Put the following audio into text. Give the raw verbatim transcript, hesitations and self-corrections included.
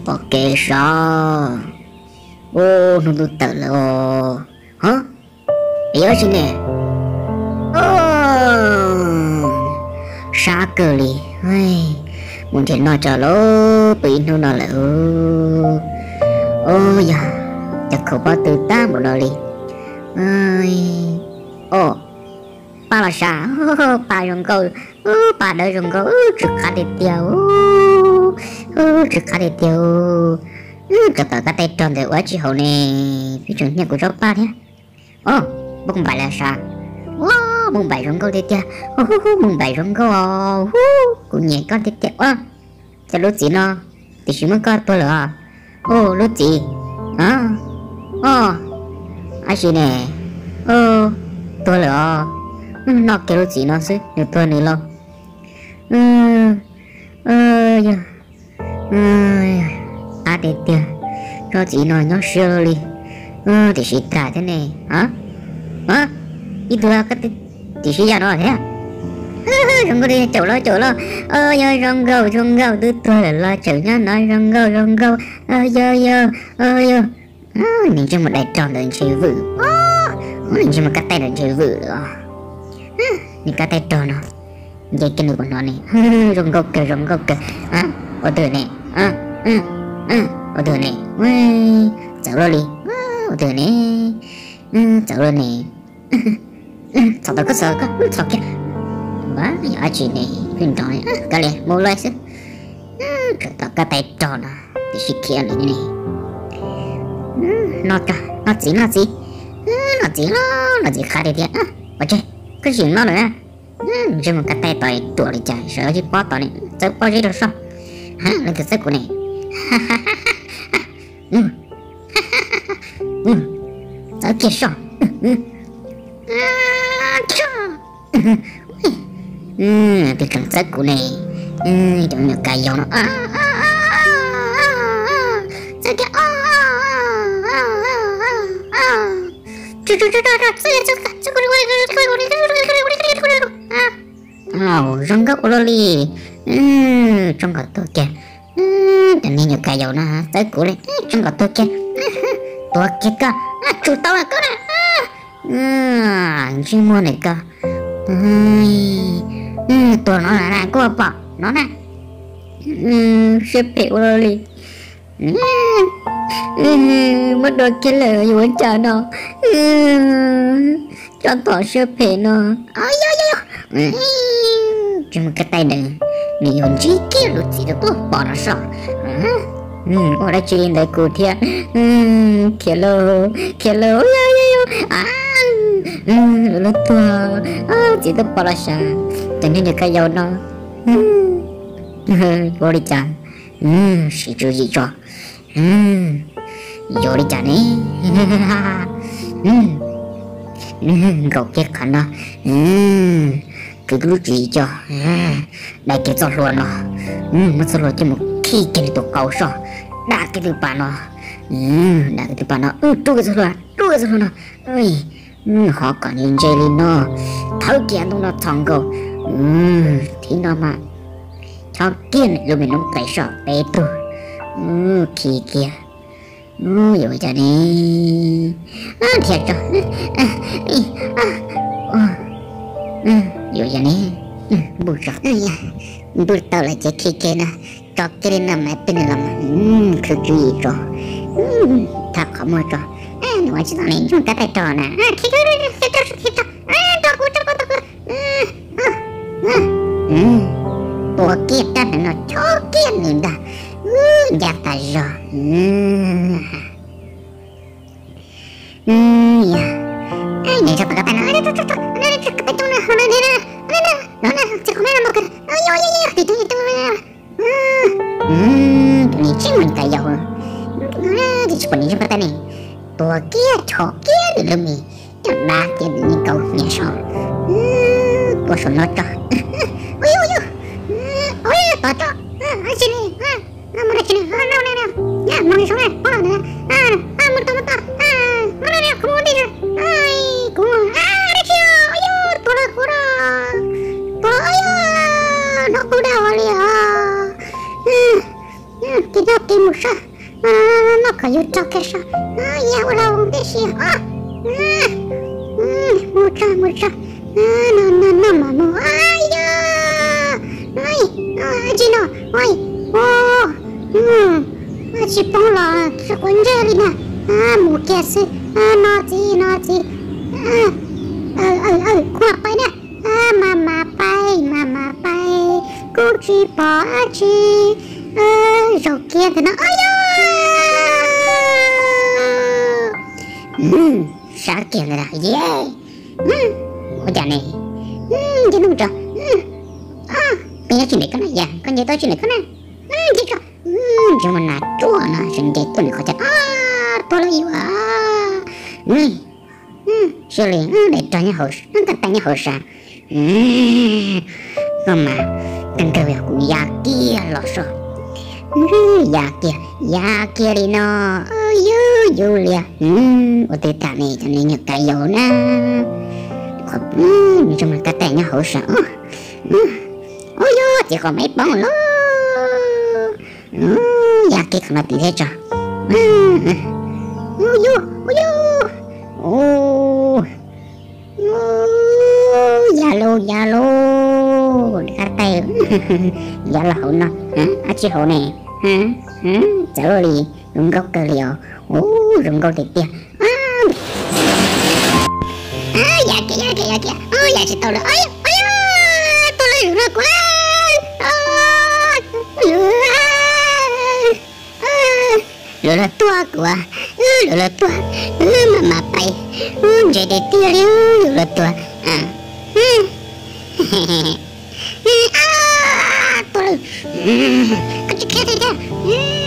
ok sao ô nó tụt tờ là ô hả yếu chứ nè ô sao cơ li ơi muốn chuyện nói cho lố bị nó nói là ô ô ya chắc không bao từ ta một nói đi ơi ô ba là sao ba rong câu ba đợi rong câu trực khá để tiêu trực khá để tiêu cho cả cái tay tròn để ở chỉ hậu này phía trước nhà của cháu ba thế ô bông bài là sao wow bông bài rong câu để tiêu bông bài rong câu cũng nhẹ con để tiêu à cho lúc gì nó thì chỉ muốn coi tôi là ô lúc gì à ô ai chị nè ô tôi là nó kêu gì nó chứ nếu tôi này lo ừ ừ ừ à để tiền cho chị nói nó sơ đi ừ thì chị trả thế này hả hả ít tôi cái thì chị ra nó thế à rong câu đi chỗ lo chỗ lo ơi ơi rong câu rong câu tôi tôi là lo chữ nhá nói rong câu rong câu ơi ơi ơi ơi ơi nhìn cho một đại tròn để chơi vự nhìn cho một cái tay để chơi vự nữa nhìn cái tay tròn nó dây cái nửa của nó này rong câu kìa rong câu kìa à ở từ này à ừ ừ ở từ này cháu lo đi ở từ này cháu lo này cháu tao có sợ có cháu kìa quá nhỏ chị này hình tròn cái này mua lại chứ cái cái tay tròn à thì chỉ kia này này nó cả nó chỉ nó chỉ nó chỉ nó nó chỉ khá để thiệt à ở đây cái gì nó nữa chứ một cái tay tỏi tuổi đi chạy sợ chứ quá tỏi này chắc bao nhiêu được sao hả là cái sức của này ừ ừ sao kia sao ừ cái cảm giác của này ừ trong những cái dòng nó à à à à sao kia à chú chú chú chú chú chú oh rong gốc loli trong gọt tôi kìa tình nên nhiều cái dầu nó tới cũ đi trong gọt tôi kìa tôi kia cơ chủ tao là cơ này chuyên môn này cơ tôi nó là này cô bỏ nó này xếp hiệu loli mất đôi cái lời của cha nó cho tỏ xếp hệ nó ôi ôi ôi cho một cái tay này mình hồn trí kia lụt gì đó bỏ nó sợ ở đây chuyện đấy cụ thiệt kia lô kia lô à lụt tua chỉ tôi bỏ nó sợ cho nên được cái dầu nó vô đi chàng sĩ chú gì cho vô đi chàng ấy gầu kia khả nó cứ lúc gì cho đại cái giọt luôn nó mất rồi luôn cho một khi cái tổ cầu sao đã cái từ bạn nó đã cái từ bạn nó ừ tôi cái rồi tôi cái rồi nó ơi họ còn nhìn chơi lên nó thấu kia nó thằng cầu thì nó mà cho kia này lúc mình nó phải sợ bé tôi khi kia rồi cho đi thiệt rồi rồi cho đi bụi rồi bụi tao lại chạy khi kia nè cho cái này nằm ở bên này làm cứ chú ý rồi thật không mua rồi nói chứ tao này chúng ta tay trò nè khi cái cái cái cái cái cái trò của trò của trò của kia ta nó cho kia nữa đã dạ ta rồi ai này cho tao cái này nó nó nó nó cái tay trong này nó này nè nó nè chỉ có này là một cái ôi ôi ôi thì tôi tôi nè này chỉ mình cái dầu thì chỉ còn những cái tay này tua kia cho kia được mi chẳng ba kia những câu nhẹ sọ của số nó cho ôi ôi ôi ôi to cho ai xin đi à mà xin đi à nào nào nha mà đi xuống này có nào nè à à một to một to à mà này không muốn đi rồi ai cũng à đi kia ôi ôi to là của nó to ôi nó cũng đau rồi à cái đó cái một sao nó nó có yêu cho cái sao à nhà là ông bé xí à một sao một sao nó nó nó mà nó ai da ai ai chị nó ai ô ừ chị bông là sẽ quên ra đi nè à một cái sự à nó gì nó gì à ờ ờ ờ qua bay nè à mà mà bay mà mà bay cô chỉ bỏ chị ờ rồi kia thì nó ơi ừ sao kia là yeah ừ ôi chà này ừ chứ đúng rồi ừ à cái gì này cái này dạ con gì tôi chuyện này cái này ừ chứ rồi ừ chứ mà nạt chúa nó sinh cái tuần khó chặt à tôi là yêu à ừ ừ xử lý ừ để cho nhà hồ nó cần tay nhà hồ sa ừ không mà cần kêu việc của nhà kia lo sợ ừ nhà kia nhà kia đi nó yêu yêu liền ừ ở đây ta này cho nên nhặt cái dầu na ừ nhưng mà cái tay nhà hồ sa ừ ôi yo chỉ có mấy bông lo ừ nhà kia không là tí thế cho ừ ôi yo ôi yo ô Zalo Zalo cái tay Zalo nó hả à chị hồ này hả hả chở đi rung gốc cơ liều ô rung gốc thịt tiền à à dạ kìa dạ kìa dạ kìa ôi dạ chị tao là ôi ôi tôi lấy rửa quá rửa là tua của rửa là tua mà mà bay jadi dia rửa là tua à ah tôi cái cái cái